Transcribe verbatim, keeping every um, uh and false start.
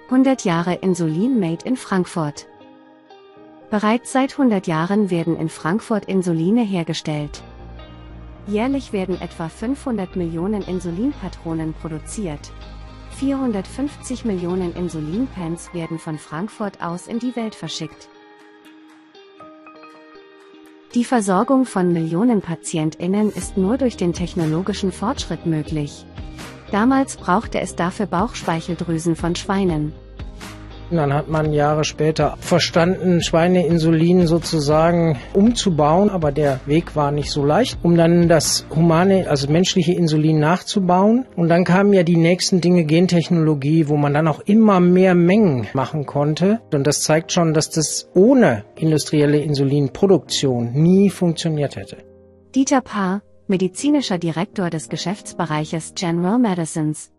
hundert Jahre Insulin Made in Frankfurt. Bereits seit hundert Jahren werden in Frankfurt Insuline hergestellt. Jährlich werden etwa fünfhundert Millionen Insulinpatronen produziert. vierhundertfünfzig Millionen Insulinpens werden von Frankfurt aus in die Welt verschickt. Die Versorgung von Millionen PatientInnen ist nur durch den technologischen Fortschritt möglich. Damals brauchte es dafür Bauchspeicheldrüsen von Schweinen. Dann hat man Jahre später verstanden, Schweineinsulin sozusagen umzubauen, aber der Weg war nicht so leicht, um dann das humane, also menschliche Insulin nachzubauen. Und dann kamen ja die nächsten Dinge, Gentechnologie, wo man dann auch immer mehr Mengen machen konnte. Und das zeigt schon, dass das ohne industrielle Insulinproduktion nie funktioniert hätte. Dieter Paar, medizinischer Direktor des Geschäftsbereiches General Medicines.